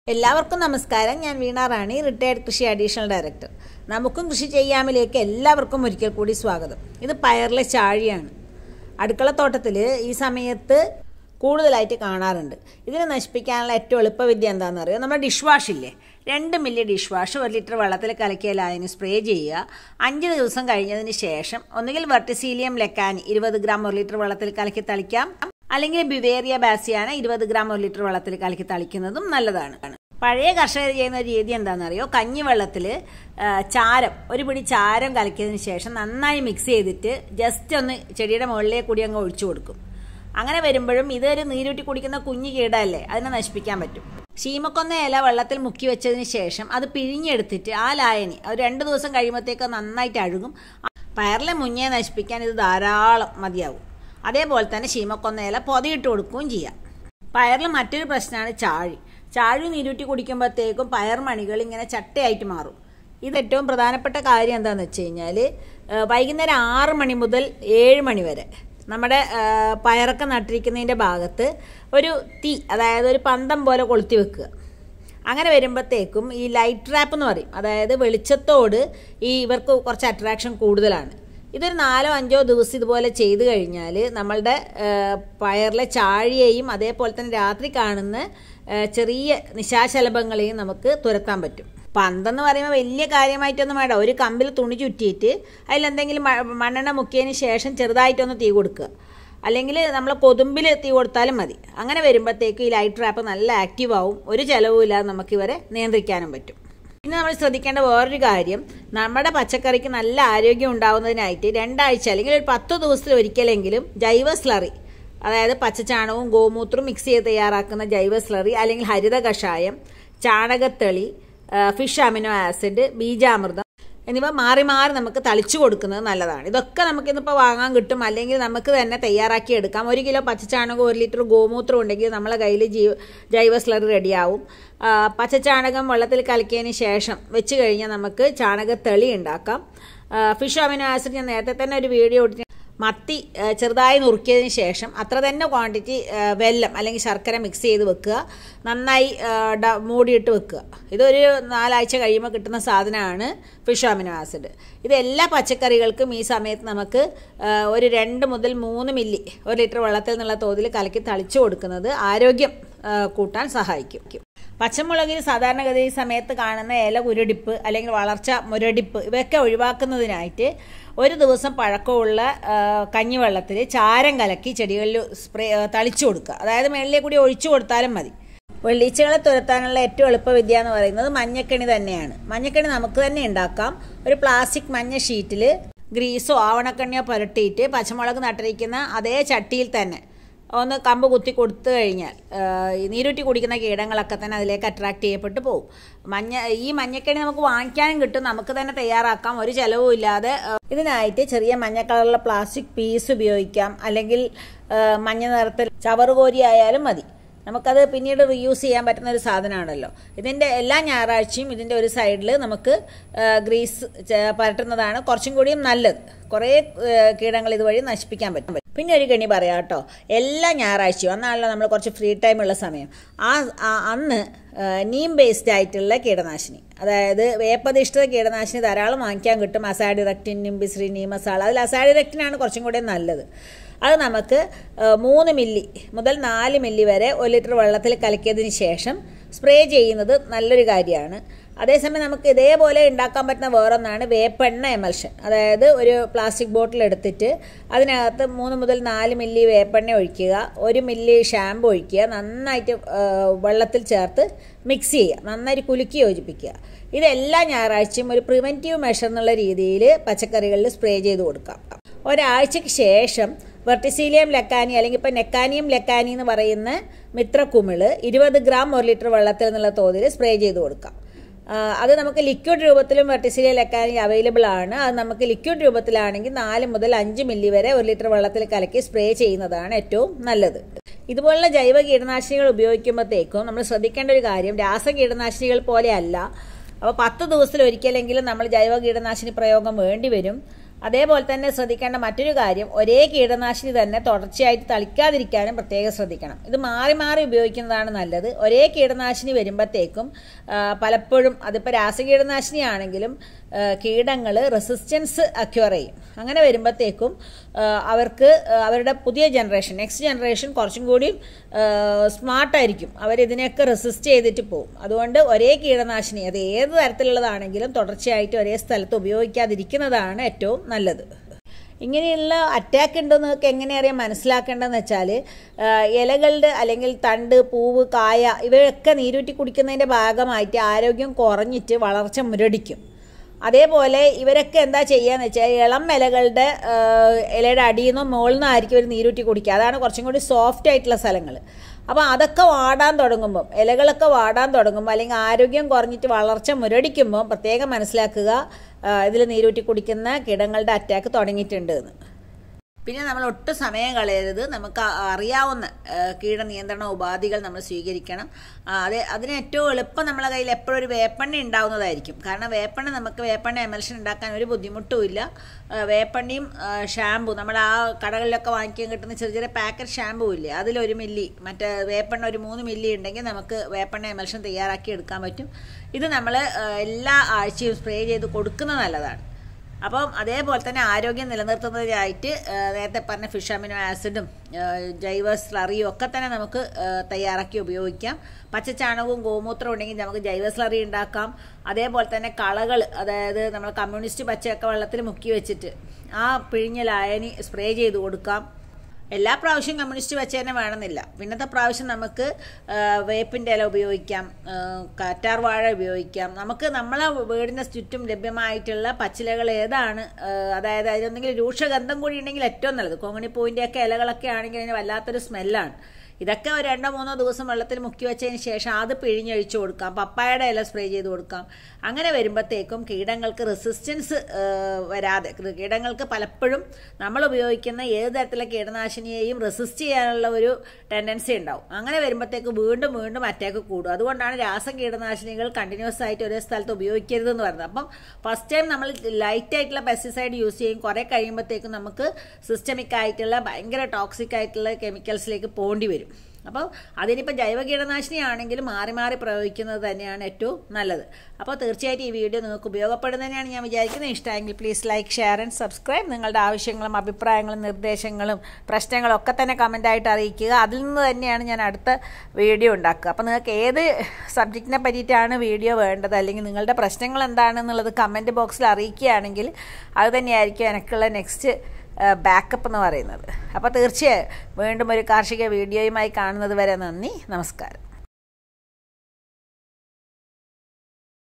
എല്ലാവർക്കും നമസ്കാരം. ഞാൻ വീണ റാണി, റിട്ടയർഡ് കൃഷി അഡീഷണൽ ഡയറക്ടർ. നമുക്കും കൃഷി ചെയ്യാമിലേക്ക് എല്ലാവർക്കും ഒരിക്കൽ കൂടി സ്വാഗതം. ഇത് പയറിലെ ചാഴിയാണ്. അടുക്കളത്തോട്ടത്തിൽ ഈ സമയത്ത് കൂടുതലായിട്ട് കാണാറുണ്ട്. ഇതിനെ നശിപ്പിക്കാനുള്ള ഏറ്റവും എളുപ്പവിദ്യ എന്താണെന്ന് അറിയാം. നമ്മുടെ ഡിഷ് വാഷ് ഇല്ലേ, 2 മില്ലി ഡിഷ് വാഷ് 1 ലിറ്റർ വെള്ളത്തിൽ കലക്കിയാൽ അതിന് സ്പ്രേ ചെയ്യുക. 5 ദിവസം കഴിഞ്ഞതിന് ശേഷം ഒന്നുകിൽ വെർട്ടിസീലിയം ലെക്കാനി 20 ഗ്രാം 1 ലിറ്റർ വെള്ളത്തിൽ കലക്കി തളിക്കാം, അല്ലെങ്കിൽ ബിവേറിയ ബാസിയാന 20 ഗ്രാം 1 ലിറ്റർ വെള്ളത്തിൽ കലക്കി തളിക്കുന്നതും നല്ലതാണ്. പഴയ കർഷകർ ചെയ്യുന്ന ഒരു രീതി എന്താണെന്നറിയോ, കഞ്ഞിവെള്ളത്തിൽ ചാരം, ഒരു പിടി ചാരം കലക്കിയതിന് ശേഷം നന്നായി മിക്സ് ചെയ്തിട്ട് ജസ്റ്റ് ഒന്ന് ചെടിയുടെ മുകളിലേക്ക് കൂടി അങ്ങ് ഒഴിച്ചു കൊടുക്കും. അങ്ങനെ വരുമ്പോഴും ഇതൊരു നീരൂറ്റി കുടിക്കുന്ന കുഞ്ഞു കീടമല്ലേ, അതിനെ നശിപ്പിക്കാൻ പറ്റും. ശീമക്കൊന്ന ഇല വെള്ളത്തിൽ മുക്കി വെച്ചതിന് ശേഷം അത് പിഴിഞ്ഞെടുത്തിട്ട് ആ ലായനി ഒരു 2 ദിവസം കഴിയുമ്പോഴത്തേക്ക് നന്നായിട്ട് അഴുകും. പയറിലെ മുഞ്ഞയെ നശിപ്പിക്കാൻ ഇത് ധാരാളം മതിയാവും. അതേപോലെ തന്നെ ശീമക്കൊന്ന ഇല പൊതിയിട്ട് കൊടുക്കുകയും ചെയ്യാം. പയറിൽ മറ്റൊരു പ്രശ്നമാണ് ചാഴി നീരൂറ്റി കുടിക്കുമ്പോഴത്തേക്കും പയർ മണികൾ ഇങ്ങനെ ചട്ടയായിട്ട് മാറും. ഇത് ഏറ്റവും പ്രധാനപ്പെട്ട കാര്യം എന്താണെന്ന് വെച്ച് കഴിഞ്ഞാൽ, വൈകുന്നേരം 6 മണി മുതൽ 7 മണി വരെ നമ്മുടെ പയറൊക്കെ നട്ടിരിക്കുന്നതിൻ്റെ ഭാഗത്ത് ഒരു തീ, അതായത് ഒരു പന്തം പോലെ കൊളുത്തി വെക്കുക. അങ്ങനെ വരുമ്പോഴത്തേക്കും ഈ ലൈറ്റ് ട്രാപ്പ് എന്ന് പറയും, അതായത് വെളിച്ചത്തോട് ഇവർക്ക് കുറച്ച് അട്രാക്ഷൻ കൂടുതലാണ്. ഇതൊരു 4-5 ദിവസം ഇതുപോലെ ചെയ്തു കഴിഞ്ഞാൽ നമ്മളുടെ പയറിലെ ചാഴിയെയും അതേപോലെ തന്നെ രാത്രി കാണുന്ന ചെറിയ നിശാശലഭങ്ങളെയും നമുക്ക് തുരത്താൻ പറ്റും. പന്തെന്ന് പറയുമ്പോൾ വലിയ കാര്യമായിട്ടൊന്നും വേണ്ട. ഒരു കമ്പിൽ തുണി ചുറ്റിയിട്ട് അതിലെന്തെങ്കിലും മണ്ണെണ്ണ മുക്കിയതിന് ശേഷം ചെറുതായിട്ടൊന്ന് തീ കൊടുക്കുക, അല്ലെങ്കിൽ നമ്മൾ കൊതുമ്പിൽ തീ കൊടുത്താലും മതി. അങ്ങനെ വരുമ്പോഴത്തേക്കും ഈ ലൈറ്റ് ട്രാപ്പ് നല്ല ആക്റ്റീവ് ആവും. ഒരു ചിലവും ഇല്ലാതെ നമുക്ക് ഇവരെ നിയന്ത്രിക്കാനും പറ്റും. പിന്നെ നമ്മൾ ശ്രദ്ധിക്കേണ്ട വേറൊരു കാര്യം, നമ്മുടെ പച്ചക്കറിക്ക് നല്ല ആരോഗ്യം ഉണ്ടാവുന്നതിനായിട്ട് 2 ആഴ്ച അല്ലെങ്കിൽ ഒരു 10 ദിവസത്തിൽ ഒരിക്കലെങ്കിലും ജൈവ സ്ലറി, അതായത് പച്ചച്ചാണകവും ഗോമൂത്രവും മിക്സ് ചെയ്ത് തയ്യാറാക്കുന്ന ജൈവ സ്ലറി, അല്ലെങ്കിൽ ഹരിത കഷായം, ചാണകത്തെളി, ഫിഷ് അമിനോ ആസിഡ്, ബീജാമൃതം എന്നിവ മാറി മാറി നമുക്ക് തളിച്ചു കൊടുക്കുന്നത് നല്ലതാണ്. ഇതൊക്കെ നമുക്കിന്നിപ്പോൾ വാങ്ങാൻ കിട്ടും, അല്ലെങ്കിൽ നമുക്ക് തന്നെ തയ്യാറാക്കി എടുക്കാം. 1 കിലോ പച്ചച്ചാണകം 1 ലിറ്റർ ഗോമൂത്രം ഉണ്ടെങ്കിൽ നമ്മളെ കയ്യിൽ ജൈവ സ്ലറി റെഡിയാവും. പച്ചച്ചാണകം വെള്ളത്തിൽ കലക്കിയതിന് ശേഷം വെച്ച് കഴിഞ്ഞാൽ നമുക്ക് ചാണകത്തെളി ഉണ്ടാക്കാം. ഫിഷ് അമിനോ ആസിഡ് ഞാൻ നേരത്തെ തന്നെ ഒരു വീഡിയോ ഇട്ടിട്ട്, മത്തി ചെറുതായി നുറുക്കിയതിന് ശേഷം അത്ര തന്നെ ക്വാണ്ടിറ്റി വെല്ലം അല്ലെങ്കിൽ ശർക്കര മിക്സ് ചെയ്ത് വെക്കുക, നന്നായി മൂടിയിട്ട് വെക്കുക. ഇതൊരു 4 ആഴ്ച കഴിയുമ്പോൾ കിട്ടുന്ന സാധനമാണ് ഫിഷ് അമിനോ ആസിഡ്. ഇത് എല്ലാ പച്ചക്കറികൾക്കും ഈ സമയത്ത് നമുക്ക് ഒരു 2 മുതൽ 3 മില്ലി 1 ലിറ്റർ വെള്ളത്തിൽ നിന്നുള്ള തോതിൽ കലക്കി തളിച്ചു കൊടുക്കുന്നത് ആരോഗ്യം കൂട്ടാൻ സഹായിക്കും. പച്ചമുളകിൽ സാധാരണഗതി ഈ സമയത്ത് കാണുന്ന ഇല കുരുടിപ്പ് അല്ലെങ്കിൽ വളർച്ച മുരടിപ്പ് ഇവയൊക്കെ ഒഴിവാക്കുന്നതിനായിട്ട് 1 ദിവസം പഴക്കമുള്ള കഞ്ഞിവെള്ളത്തിൽ ചാരം കലക്കി ചെടികളിൽ തളിച്ചു കൊടുക്കുക. അതായത് മേളിലേക്ക് കൂടി ഒഴിച്ചു കൊടുത്താലും മതി. വെള്ളീച്ചകളെ തുരത്താനുള്ള ഏറ്റവും എളുപ്പവിദ്യ എന്ന് പറയുന്നത് മഞ്ഞക്കെണി തന്നെയാണ്. മഞ്ഞക്കെണി നമുക്ക് തന്നെ ഉണ്ടാക്കാം. ഒരു പ്ലാസ്റ്റിക് മഞ്ഞ ഷീറ്റിൽ ഗ്രീസോ ആവണക്കെണ്ണിയോ പുരട്ടിയിട്ട് പച്ചമുളക് നട്ടിരിക്കുന്ന അതേ ചട്ടിയിൽ തന്നെ ഒന്ന് കമ്പ് കുത്തി കൊടുത്തു കഴിഞ്ഞാൽ നീരൂറ്റി കുടിക്കുന്ന കീടങ്ങളൊക്കെ തന്നെ അതിലേക്ക് അട്രാക്ട് ചെയ്യപ്പെട്ട് പോകും. ഈ മഞ്ഞക്കെണ്ണി നമുക്ക് വാങ്ങിക്കാനും കിട്ടും, നമുക്ക് തന്നെ തയ്യാറാക്കാം, ഒരു ചിലവും ഇല്ലാതെ. ഇതിനായിട്ട് ചെറിയ മഞ്ഞ കളറുള്ള പ്ലാസ്റ്റിക് പീസ് ഉപയോഗിക്കാം, അല്ലെങ്കിൽ മഞ്ഞ നിറത്തിൽ ചവറുകോരി ആയാലും മതി. നമുക്കത് പിന്നീട് റീയൂസ് ചെയ്യാൻ പറ്റുന്ന ഒരു സാധനമാണല്ലോ. ഇതിൻ്റെ എല്ലാ ഞായറാഴ്ചയും ഇതിൻ്റെ ഒരു സൈഡിൽ നമുക്ക് ഗ്രീസ് പരട്ടുന്നതാണ് കുറച്ചും കൂടിയും നല്ലത്. കുറേ കീടങ്ങൾ ഇതുവഴി നശിപ്പിക്കാൻ പറ്റും. പിന്നെ ഒരു കെണി പറയാം കേട്ടോ, എല്ലാ ഞായറാഴ്ചയും, അന്നാണല്ലോ നമ്മൾ കുറച്ച് ഫ്രീ ടൈം ഉള്ള സമയം, അന്ന് നീം ബേസ്ഡ് ആയിട്ടുള്ള കീടനാശിനി, അതായത് വേപ്പധിഷ്ഠിത കീടനാശിനി ധാരാളം വാങ്ങിക്കാൻ കിട്ടും. അസാഡിറക്റ്റിൻ, നിംബിശ്രീ, നീമസാൾ. അതിൽ അസാഡിറക്റ്റിനാണ് കുറച്ചും കൂടെ നല്ലത്. അത് നമുക്ക് 3 മില്ലി മുതൽ 4 മില്ലി വരെ 1 ലിറ്റർ വെള്ളത്തിൽ കലക്കിയതിന് ശേഷം സ്പ്രേ ചെയ്യുന്നത് നല്ലൊരു കാര്യമാണ്. അതേസമയം നമുക്ക് ഇതേപോലെ ഉണ്ടാക്കാൻ പറ്റുന്ന വേറൊന്നാണ് വേപ്പെണ്ണ എമൽഷൻ. അതായത് ഒരു പ്ലാസ്റ്റിക് ബോട്ടിൽ എടുത്തിട്ട് അതിനകത്ത് 3 മുതൽ 4 മില്ലി വേപ്പെണ്ണ ഒഴിക്കുക, 1 മില്ലി ഷാമ്പു ഒഴിക്കുക, നന്നായിട്ട് വെള്ളത്തിൽ ചേർത്ത് മിക്സ് ചെയ്യുക, നന്നായിട്ട് കുലുക്കി യോജിപ്പിക്കുക. ഇതെല്ലാ ഞായറാഴ്ചയും ഒരു പ്രിവെൻറ്റീവ് മെഷർ എന്നുള്ള രീതിയിൽ പച്ചക്കറികളിൽ സ്പ്രേ ചെയ്ത് കൊടുക്കാം. ഒരാഴ്ചയ്ക്ക് ശേഷം വെർട്ടിസീലിയം ലെക്കാനി, അല്ലെങ്കിൽ ഇപ്പോൾ നെക്കാനിയം ലെക്കാനി എന്ന് പറയുന്ന മിത്രക്കുമിള് 20 ഗ്രാം 1 ലിറ്റർ വെള്ളത്തിൽ നിന്നുള്ള തോതിൽ സ്പ്രേ ചെയ്ത് കൊടുക്കാം. അത് നമുക്ക് ലിക്വിഡ് രൂപത്തിലും വെർട്ടിസീലിയം ലെക്കാനി അവൈലബിൾ ആണ്. അത് നമുക്ക് ലിക്വിഡ് രൂപത്തിലാണെങ്കിൽ 4 മുതൽ 5 മില്ലി വരെ 1 ലിറ്റർ വെള്ളത്തിൽ കലക്കി സ്പ്രേ ചെയ്യുന്നതാണ് ഏറ്റവും നല്ലത്. ഇതുപോലുള്ള ജൈവ കീടനാശിനികൾ ഉപയോഗിക്കുമ്പോഴത്തേക്കും നമ്മൾ ശ്രദ്ധിക്കേണ്ട ഒരു കാര്യം, രാസ കീടനാശിനികൾ പോലെയല്ല. അപ്പോൾ 10 ദിവസത്തിൽ ഒരിക്കലെങ്കിലും നമ്മൾ ജൈവ കീടനാശിനി പ്രയോഗം വേണ്ടി വരും. അതേപോലെ തന്നെ ശ്രദ്ധിക്കേണ്ട മറ്റൊരു കാര്യം, ഒരേ കീടനാശിനി തന്നെ തുടർച്ചയായിട്ട് തളിക്കാതിരിക്കാനും പ്രത്യേകം ശ്രദ്ധിക്കണം. ഇത് മാറി മാറി ഉപയോഗിക്കുന്നതാണ് നല്ലത്. ഒരേ കീടനാശിനി വരുമ്പോഴത്തേക്കും പലപ്പോഴും അതിപ്പോൾ രാസകീടനാശിനി ആണെങ്കിലും കീടങ്ങൾ റെസിസ്റ്റൻസ് അക്വയർ ചെയ്യും. അങ്ങനെ വരുമ്പോഴത്തേക്കും അവർക്ക് അവരുടെ പുതിയ ജനറേഷൻ, നെക്സ്റ്റ് ജനറേഷൻ കുറച്ചും കൂടി സ്മാർട്ടായിരിക്കും. അവരിതിനെയൊക്കെ റെസിസ്റ്റ് ചെയ്തിട്ട് പോകും. അതുകൊണ്ട് ഒരേ കീടനാശിനി അത് ഏത് തരത്തിലുള്ളതാണെങ്കിലും തുടർച്ചയായിട്ട് ഒരേ സ്ഥലത്ത് ഉപയോഗിക്കാതിരിക്കുന്നതാണ് ഏറ്റവും നല്ലത്. ഇങ്ങനെയുള്ള അറ്റാക്ക് ഉണ്ടോ എന്നൊക്കെ എങ്ങനെ അറിയാൻ മനസ്സിലാക്കേണ്ടതെന്ന് വെച്ചാൽ, ഇലകളുടെ അല്ലെങ്കിൽ തണ്ട്, പൂവ്, കായ ഇവയൊക്കെ നീരൂറ്റി കുടിക്കുന്നതിൻ്റെ ഭാഗമായിട്ട് ആരോഗ്യം കുറഞ്ഞിട്ട് വളർച്ച മുരടിക്കും. അതേപോലെ ഇവരൊക്കെ എന്താ ചെയ്യുകയെന്ന് വെച്ചാൽ, ഇളം ഇലകളുടെ ഇലയുടെ അടിയിൽ നിന്നോ മുകളിൽ നിന്നായിരിക്കും ഇവർ നീരൂറ്റി കുടിക്കുക. അതാണ് കുറച്ചും കൂടി സോഫ്റ്റ് ആയിട്ടുള്ള സ്ഥലങ്ങൾ. അപ്പോൾ അതൊക്കെ വാടാൻ തുടങ്ങുമ്പം, ഇലകളൊക്കെ വാടാൻ തുടങ്ങുമ്പോൾ അല്ലെങ്കിൽ ആരോഗ്യം കുറഞ്ഞിട്ട് വളർച്ച മുരടിക്കുമ്പം പ്രത്യേകം മനസ്സിലാക്കുക ഇതിൽ നീരൂറ്റി കുടിക്കുന്ന കീടങ്ങളുടെ അറ്റാക്ക് തുടങ്ങിയിട്ടുണ്ട് എന്ന്. പിന്നെ നമ്മൾ ഒട്ടും സമയം കളയരുത്. നമുക്ക് അറിയാവുന്ന കീടനിയന്ത്രണ ഉപാധികൾ നമ്മൾ സ്വീകരിക്കണം. അതിന് ഏറ്റവും എളുപ്പം നമ്മളെ കയ്യിൽ എപ്പോഴും ഒരു വേപ്പെണ്ണ ഉണ്ടാവുന്നതായിരിക്കും. കാരണം വേപ്പെണ്ണ എമൽഷൻ ഉണ്ടാക്കാൻ ഒരു ബുദ്ധിമുട്ടുമില്ല. വേപ്പെണ്ണയും ഷാമ്പു, നമ്മൾ ആ കടകളിലൊക്കെ വാങ്ങിക്കാൻ കിട്ടുന്ന ചെറിയ ചെറിയ പാക്കറ്റ് ഷാമ്പു ഇല്ലേ, അതിലൊരു മില്ലി, മറ്റേ വേപ്പെണ്ണ ഒരു 3 മില്ലി ഉണ്ടെങ്കിൽ നമുക്ക് വേപ്പെണ്ണ എമൽഷൻ തയ്യാറാക്കി എടുക്കാൻ പറ്റും. ഇത് നമ്മൾ എല്ലാ ആഴ്ചയും സ്പ്രേ ചെയ്ത് കൊടുക്കുന്നത് നല്ലതാണ്. അപ്പം അതേപോലെ തന്നെ ആരോഗ്യം നിലനിർത്തുന്നതിനായിട്ട് നേരത്തെ പറഞ്ഞ ഫിഷ് അമിനോ ആസിഡും ജൈവ സ്ലറിയും ഒക്കെ തന്നെ നമുക്ക് തയ്യാറാക്കി ഉപയോഗിക്കാം. പച്ചച്ചാണകവും ഗോമൂത്രവും ഉണ്ടെങ്കിൽ നമുക്ക് ജൈവ സ്ലറി ഉണ്ടാക്കാം. അതേപോലെ തന്നെ കളകൾ, അതായത് നമ്മൾ കമ്മ്യൂണിസ്റ്റ് പച്ചയൊക്കെ വെള്ളത്തിൽ മുക്കി വെച്ചിട്ട് ആ പിഴിഞ്ഞ ലായനി സ്പ്രേ ചെയ്ത് കൊടുക്കാം. എല്ലാ പ്രാവശ്യം കമ്മ്യൂണിസ്റ്റ് പച്ച തന്നെ വേണമെന്നില്ല. പിന്നത്തെ പ്രാവശ്യം നമുക്ക് വേപ്പിൻ്റെ ഇല ഉപയോഗിക്കാം, കറ്റാർ വാഴ ഉപയോഗിക്കാം. നമുക്ക് നമ്മളെ വീടിൻ്റെ ചുറ്റും ലഭ്യമായിട്ടുള്ള പച്ചിലകൾ ഏതാണ്, അതായത് അതിനൊന്നെങ്കിലും രൂക്ഷഗന്ധം കൂടി ഉണ്ടെങ്കിൽ ഏറ്റവും നല്ലത്. കൊങ്ങിണിപ്പൂവിൻ്റെയൊക്കെ ഇലകളൊക്കെ ആണെങ്കിൽ അതിന് വല്ലാത്തൊരു സ്മെല്ലാണ്. ഇതൊക്കെ ഒരു 2-3 ദിവസം വെള്ളത്തിൽ മുക്കി വെച്ചതിന് ശേഷം അത് പിഴിഞ്ഞൊഴിച്ചു കൊടുക്കാം. പപ്പായയുടെ ഇല സ്പ്രേ ചെയ്ത് കൊടുക്കാം. അങ്ങനെ വരുമ്പോഴത്തേക്കും കീടങ്ങൾക്ക് റെസിസ്റ്റൻസ് വരാതെ, കീടങ്ങൾക്ക് പലപ്പോഴും നമ്മൾ ഉപയോഗിക്കുന്ന ഏത് തരത്തിലുള്ള കീടനാശിനിയെയും റെസിസ്റ്റ് ചെയ്യാനുള്ള ഒരു ടെൻഡൻസി ഉണ്ടാവും. അങ്ങനെ വരുമ്പോഴത്തേക്ക് വീണ്ടും വീണ്ടും അറ്റാക്ക് കൂടും. അതുകൊണ്ടാണ് രാസകീടനാശിനികൾ കണ്ടിന്യൂസ് ആയിട്ട് ഒരേ സ്ഥലത്ത് ഉപയോഗിക്കരുതെന്ന് പറയുന്നത്. അപ്പം ഫസ്റ്റ് ടൈം നമ്മൾ ലൈറ്റ് ആയിട്ടുള്ള പെസ്റ്റിസൈഡ് യൂസ് ചെയ്യും. കുറേ കഴിയുമ്പോഴത്തേക്കും നമുക്ക് സിസ്റ്റമിക് ആയിട്ടുള്ള ഭയങ്കര ടോക്സിക് ആയിട്ടുള്ള കെമിക്കൽസിലേക്ക് പോകേണ്ടി വരും. അപ്പോൾ അതിനിപ്പോൾ ജൈവ കീടനാശിനി ആണെങ്കിലും മാറി മാറി പ്രയോഗിക്കുന്നത് തന്നെയാണ് ഏറ്റവും നല്ലത്. അപ്പോൾ തീർച്ചയായിട്ടും ഈ വീഡിയോ നിങ്ങൾക്ക് ഉപയോഗപ്പെടുന്നതന്നെയാണ് ഞാൻ വിചാരിക്കുന്നത്. ഇഷ്ടമെങ്കിൽ please like, share and subscribe. നിങ്ങളുടെ ആവശ്യങ്ങളും അഭിപ്രായങ്ങളും നിർദ്ദേശങ്ങളും പ്രശ്നങ്ങളും ഒക്കെ തന്നെ കമൻ്റായിട്ട് അറിയിക്കുക. അതിൽ നിന്ന് തന്നെയാണ് ഞാൻ അടുത്ത വീഡിയോ ഉണ്ടാക്കുക. അപ്പോൾ നിങ്ങൾക്ക് ഏത് സബ്ജക്റ്റിനെ പറ്റിയിട്ടാണ് വീഡിയോ വേണ്ടത്, അല്ലെങ്കിൽ നിങ്ങളുടെ പ്രശ്നങ്ങൾ എന്താണെന്നുള്ളത് കമൻറ്റ് ബോക്സിൽ അറിയിക്കുകയാണെങ്കിൽ അത് തന്നെയായിരിക്കും എനിക്കുള്ള നെക്സ്റ്റ് ബാക്കപ്പ് എന്ന് പറയുന്നത്. അപ്പോൾ തീർച്ചയായും വീണ്ടും ഒരു കാർഷിക വീഡിയോയുമായി കാണുന്നത് വരെ നന്ദി, നമസ്കാരം.